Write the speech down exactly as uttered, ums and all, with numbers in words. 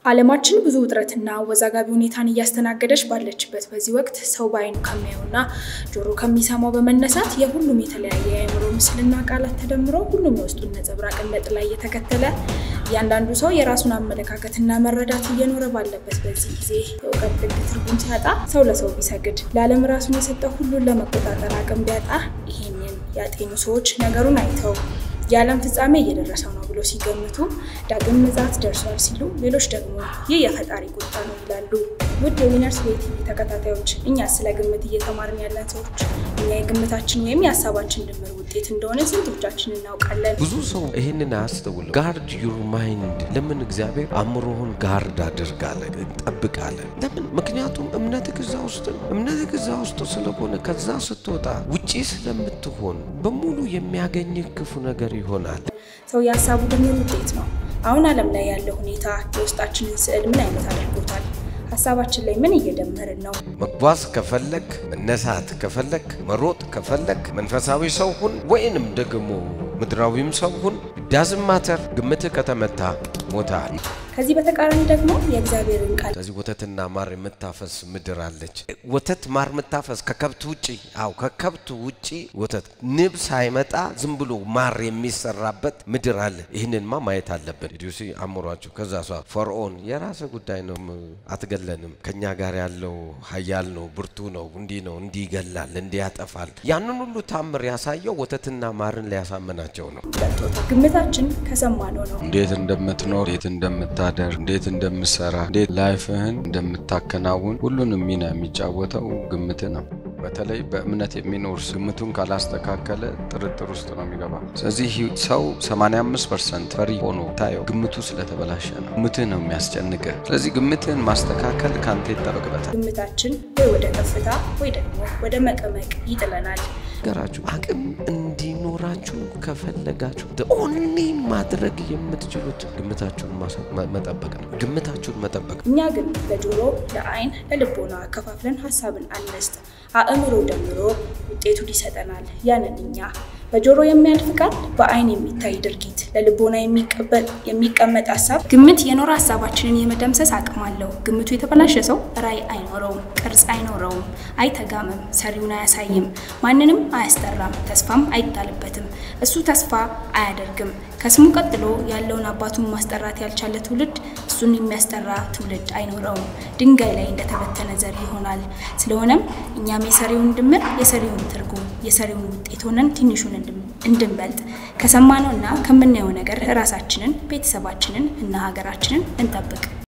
ዓለማችን ብዙ ውጥረትና ወዛጋቢ ሁኔታን እያስተናገደች ባለችበት በዚህ ወቅት ሰው ባይኑ ከሚያዩና ጆሮ ከሚሰማው በመነሳት የሁሉም የተለያየ የአእምሮ ምስልና ቃላት ተደምሮ ሁሉም የውስጡን ነጸብራቅ ለጥላ እየተከተለ ያንዳንዱ ሰው የራሱን አመለካከትና መረዳት እየኖረ ባለበት በዚህ ጊዜ የእውቀት ጥግ ትርጉም ሲያጣ ሰው ለሰው ቢሰግድ ለዓለም ራሱን የሰጠው ሁሉን ለመቆጣጠር አቅም ቢያጣ ይሄንን ያጤኑ ሰዎች ነገሩን አይተው የዓለም ፍጻሜ እየደረሰው ነው ብሎ ሲገምቱ ዳግም ምጽአት ደርሷል ሲሉ ሌሎች ደግሞ ይህ የፈጣሪ ቁጣ ነው ይላሉ። ውድ የዊነርስ ቤት ተከታታዮች እኛ ስለ ግምት እየተማርን ያለን ሰዎች እኛ የግምታችን ወይም የሐሳባችን ድምር ውጤት እንደሆነ ስንቶቻችን እናውቃለን? ብዙ ሰው ይሄንን አስተውል ጋርድ ዩር ማይንድ ለምን እግዚአብሔር አምሮህን ጋርድ አድርጋለ ጠብቃለ ለምን? ምክንያቱም እምነትህ እዛ ውስጥ እምነትህ እዛ ውስጥ ስለሆነ ከዛ ስትወጣ ውጪ ስለምትሆን በሙሉ የሚያገኝህ ክፉ ነገር ይሆናል። ሰው ያሳቡ ድምር ውጤት ነው። አሁን ዓለም ላይ ያለው ሁኔታ የውስጣችንን ስዕል ምን አይነት አድርጎታል? ሐሳባችን ላይ ምን እየደመርን ነው? መጓዝ ከፈለክ መነሳት ከፈለክ መሮጥ ከፈለክ መንፈሳዊ ሰው ሁን ወይንም ደግሞ ምድራዊም ሰው ሁን ዳዝም ማተር ግምት ከተመታ ሞታል። ከዚህ በተቃራኒ ደግሞ የእግዚአብሔርን ቃል ከዚህ ወተትና ማር የምታፈስ ምድር አለች። ወተት ማር የምታፈስ ከከብት ውጪ አው ከከብት ውጪ ወተት ንብ ሳይመጣ ዝም ብሎ ማር የሚሰራበት ምድር አለ። ይሄንንማ ማየት አለብን። ዲዩሲ አምሯችሁ ከዛ ሷ ፈርዖን የራስ ጉዳይ ነው አትገለንም ከኛ ጋር ያለው ኃያል ነው ብርቱ ነው እንዲ ነው እንዲ ይገላል እንዲ ያጠፋል። ያንን ሁሉ ታምር ያሳየው ወተትና ማርን ሊያሳመናቸው ነው። ግምታችን ከሰማነው ነው እንዴት እንደምትኖር እንዴት እንደምታ ታደር እንዴት እንደምሰራ እንዴት ላይፍህን እንደምታከናውን ሁሉንም ሚና የሚጫወተው ግምት ነው። በተለይ በእምነት የሚኖር ግምቱን ካላስተካከለ ጥርጥር ውስጥ ነው የሚገባው። ስለዚህ ሰው ሰማንያ አምስት ፐርሰንት ፈሪ ሆኖ ታየው ግምቱ ስለተበላሸ ነው። ግምትህ ነው የሚያስጨንቅ። ስለዚህ ግምትህን ማስተካከል ካንተ ይጠበቅበታል። ግምታችን ወይ ወደ ከፍታ ወይ ደግሞ ወደ መቀመቅ ይጥለናል። ገራችሁ አቅም እንዲኖራችሁ ከፈለጋችሁ ኦንሊ ማድረግ የምትችሉት ግምታችሁን መጠበቅ ነው። ግምታችሁን መጠበቅ እኛ ግን ለጆሮ ለአይን ለልቦና ከፋፍለን ሐሳብን አንስት አእምሮ ደምሮ ውጤቱ ይሰጠናል። ያንንኛ በጆሮ የሚያልፍ ቃል በአይን የሚታይ ድርጊት ለልቦና የሚቀበል የሚቀመጥ ሐሳብ ግምት የኖራ ሐሳባችንን የመደምሰስ አቅም አለው። ግምቱ የተበላሸ ሰው ራይ አይኖረውም ቅርጽ አይኖረውም አይተጋምም ሰሪውን አያሳይም ማንንም አያስጠራም ተስፋም አይጣልበትም እሱ ተስፋ አያደርግም ከስሙ ቀጥሎ ያለውን አባቱን ማስጠራት ያልቻለ ትውልድ እሱን የሚያስጠራ ትውልድ አይኖረውም ድንጋይ ላይ እንደተበተነ ዘር ይሆናል። ስለሆነም እኛም የሰሪውን ድምር የሰሪውን ትርጉም የሰሪውን ውጤት ሆነን ትንሹን እንድንበልጥ ከሰማነውና ከምናየው ነገር ራሳችንን ቤተሰባችንን እና ሀገራችንን እንጠብቅ።